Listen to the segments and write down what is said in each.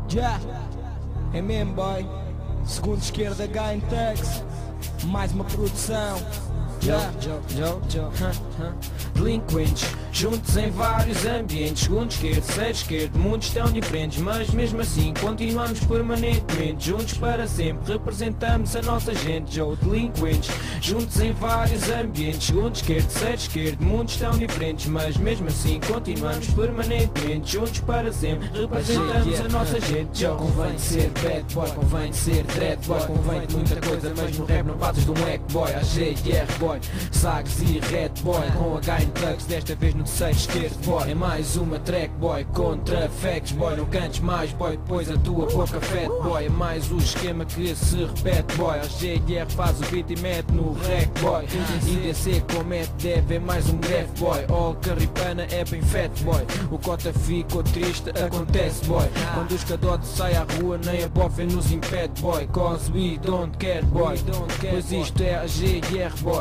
Já, é mesmo boy. Segundo esquerda, Gaintex. Mais uma produção. Delinquentes, juntos em vários ambientes. Segundo esquerdo, terceiro esquerdo, mundos tão diferentes, mas mesmo assim continuamos permanentemente juntos para sempre, representamos a nossa gente. Joe, delinquentes, juntos em vários ambientes. Segundo esquerdo, terceiro esquerdo, mundos tão diferentes, mas mesmo assim continuamos permanentemente juntos para sempre, representamos a nossa gente. Joe, convém de ser bad boy, convém de ser dread boy, convém de muita coisa, mas no rap não passas de um hack boy. AGR boy, Sags e Red boy, com H em thugs, desta vez no terceiro esquerdo boy. É mais uma track boy, contra facts boy. Não cantes mais boy, depois a tua boca fat boy. É mais o esquema que se repete boy. AGR faz o beat e mete no rec boy. IDC comete deve, é mais um greve boy. All carripana é bem fat boy. O cota ficou triste, acontece boy. Quando os cadotes saem à rua nem a bofe nos impede boy. Cause we don't care boy, pois isto é AGR boy.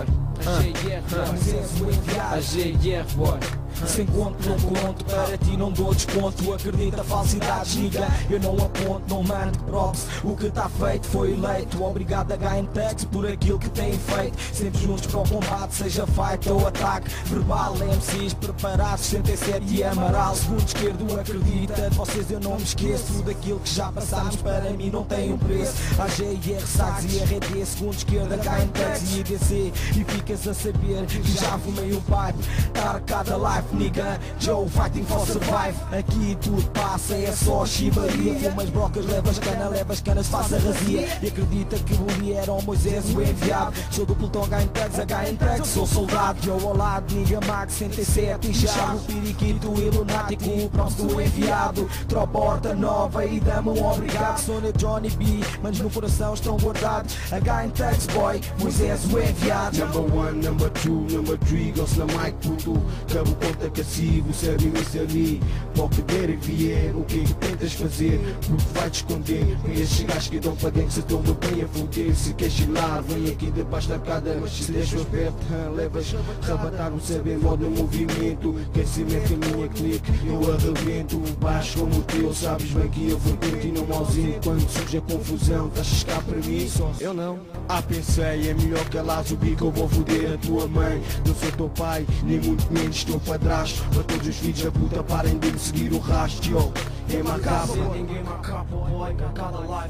AGR boy. Sem conto não conto, para ti não dou desconto. Acredita falsidades, nigga, eu não aponto, não mando props. O que tá feito foi eleito. Obrigado a Gaintex por aquilo que tem feito. Sempre juntos para o combate, seja fight ou ataque verbal. MCs preparados, 67 e Amaral. Segundo esquerdo acredita, de vocês eu não me esqueço. Daquilo que já passámos para mim não tem um preço. AGR, Sags e RD, segundo esquerda, Gaintex e IDC. E ficas a saber que já fumei um pipe. Dar cada life, nigga, Joe fighting for survive. Aqui tudo passa, é só chibaria. Fumas brocas, levas canas, faz a razia. E acredita que o dia era o Moisés o enviado. Sou do pelotão Gaintex, sou soldado. Joe ao lado, nigga, Max 107 e Chavo, Piriquito e Lunático, o próximo do enviado. Tropa horta nova e dama um obrigado. Sou na Johnny B, mas no coração estão guardados. A Gaintex boy, Moisés o enviado. Number 1, number 2, number 3, gosto na mic puto. Cabo conta cassivo, sério e ali. Para que der e vier, o que é que tentas fazer? Porque vai te esconder. Com estes gajos que dão para dentro, se estão bem a foder. Se queres chilar, vem aqui debaixo da cada. Mas se deixas perto, levas rabatar um saber modo no movimento. Quem se mete em minha clique, eu arrebento. Baixo como o teu, sabes bem que eu frequento e não ausento. Quando surge a confusão, estás a chegar para mim? Eu não. Pensei, é melhor calares o bico, eu vou foder a tua mãe. Não sou teu pai, nem muito menos teu padrasto. Para todos os filhos da puta, parem de me seguir o rastro. Yo, é macabro. Ninguém macabro, boy, cada life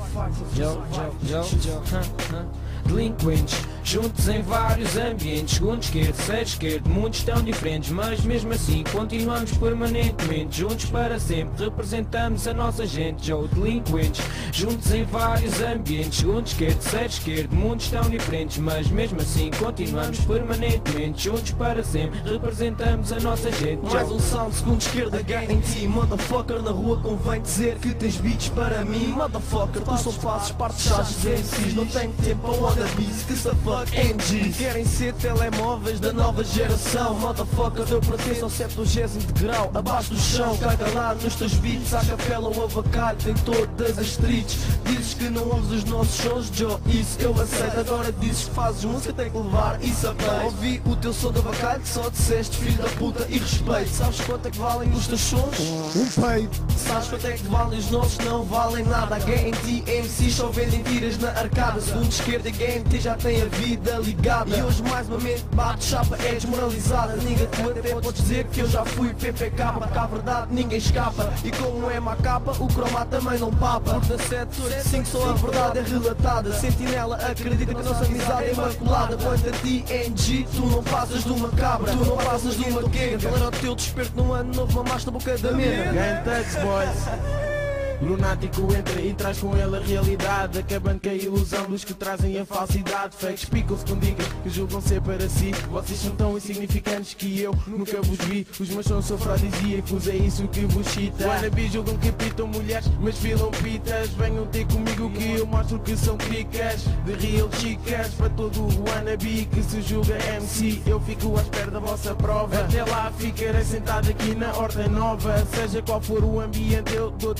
fight. Delinquentes, juntos em vários ambientes. Segundo esquerdo, terceiro esquerdo, mundos tão diferentes, mas mesmo assim continuamos permanentemente juntos para sempre, representamos a nossa gente. Joe, delinquentes, juntos em vários ambientes. Segundo esquerdo, terceiro esquerdo, mundos tão diferentes, mas mesmo assim continuamos permanentemente juntos para sempre, representamos a nossa gente. Mais um sound, segundo esquerda, gang em ti. Motherfucker, na rua convém dizer que tens beats para mim. Motherfucker, tu só fazes parte de chaves de MCs. Não tenho tempo para wannabes, que se fuck MGs. Querem ser telemóveis da nova geração. Motherfucker, eu pertenço ao 70º degrau, abaixo do chão. Caga lá nos teus beats, à capela ou avacalho em todas as streets. Dizes que não ouves os nossos sons, Joe, isso eu aceito. Agora dizes que fazes música, tem que levar isso a bem. Ouvi o teu som de avacalho, só disseste filho da puta e respeito. Sabes quanto é que valem os teus sons? Um peito. Sabes quanto é que valem os nossos? Não valem nada. A GNT MCs só vendem tiras na arcada. Segundo esquerda, a GNT já tem a vida ligada. E hoje mais uma mente bate, chapa é desmoralizada. Nigga, tu até podes dizer que eu já fui PPK, porque a verdade ninguém escapa. E como é macapa, o croma também não papa. Porque na 785 só a verdade é relatada. Sentinela acredita que a nossa amizade é imaculada. Quanto a ti, NG, tu não passas de uma cabra, tu não passas de uma quenga. Galera, o teu desperto no ano novo, mamaste na boca da mena. Gaintex boys. Lunático entra e traz com ele a realidade, acabando com a ilusão dos que trazem a falsidade. Fakes picam-se com dicas que julgam ser para si. Vocês são tão insignificantes que eu nunca vos vi. Os meus sons são afrodisíacos, é isso que vos cita. Wannabes julgam que pitam mulheres, mas filam pitas. Venham ter comigo que eu mostro que são cricas. De real chicas, para todo o wannabe que se julga MC. Eu fico à espera da vossa prova. Até lá ficarei sentado aqui na Horta Nova. Seja qual for o ambiente, eu dou-te só.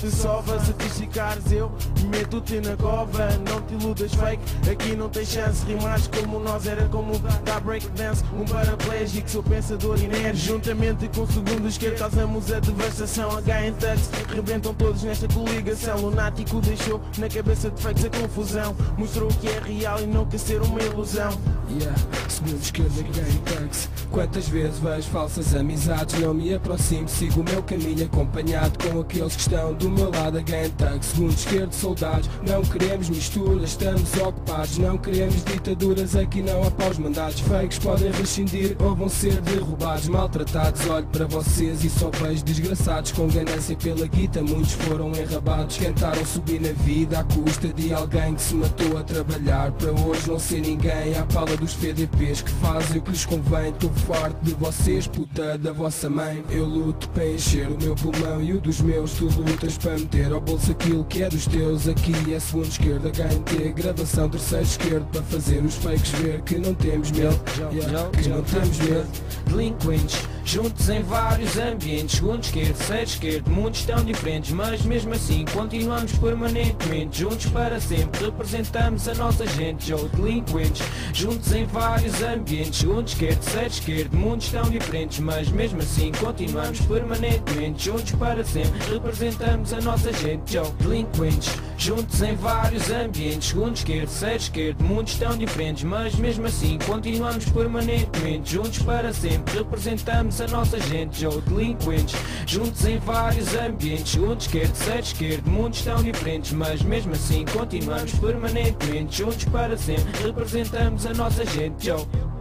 prova, se te esticares eu meto-te na cova. Não te iludas fake, aqui não tem chance. Rimares como nós, era como da breakdance. Um paraplégico, sou pensador inerte. Juntamente com o segundo esquerdo causamos a devastação. H em taxi, rebentam todos nesta coligação. Lunático deixou na cabeça de fakes a confusão. Mostrou que é real e não quer ser uma ilusão. Segundo esquerda, gang taxi. Quantas vezes vejo falsas amizades? Não me aproximo, sigo o meu caminho acompanhado com aqueles que estão do meu lado. Gang taxi. Segundo esquerda, soldados. Não queremos misturas, estamos ocupados. Não queremos ditaduras, aqui não há paus mandados. Fakes podem rescindir ou vão ser derrubados, maltratados. Olho para vocês e só vejo desgraçados com ganância pela guita. Muitos foram enrabados, tentaram subir na vida à custa de alguém que se matou a trabalhar para hoje não ser ninguém. À pala dos PDPs que fazem o que lhes convém. Estou farto de vocês, puta da vossa mãe. Eu luto para encher o meu pulmão e o dos meus. Tu lutas para meter ao bolso aquilo que é dos teus. Aqui é segundo esquerda, HNT, gravação terceiro esquerdo, para fazer os fakes ver que não temos medo, que não temos medo. Delinquentes, juntos em vários ambientes. Segundo esquerdo, terceiro esquerdo, muitos tão diferentes, mas mesmo assim continuamos permanentemente juntos para sempre, representamos a nossa gente. Delinquentes, juntos em vários ambientes. Segundo esquerdo, terceiro esquerdo, muitos tão diferentes, mas mesmo assim continuamos permanentemente juntos para sempre, representamos a nossa gente. Delinquentes, juntos em vários ambientes. Segundo esquerdo, terceiro esquerdo, muitos tão diferentes, mas mesmo assim continuamos permanentemente juntos para sempre, representamos a nossa gente. Delinquentes, juntos em vários ambientes. Segundo esquerdo, terceiro esquerdo, muitos tão diferentes, mas mesmo assim continuamos permanentemente juntos para sempre, representamos a nossa gente.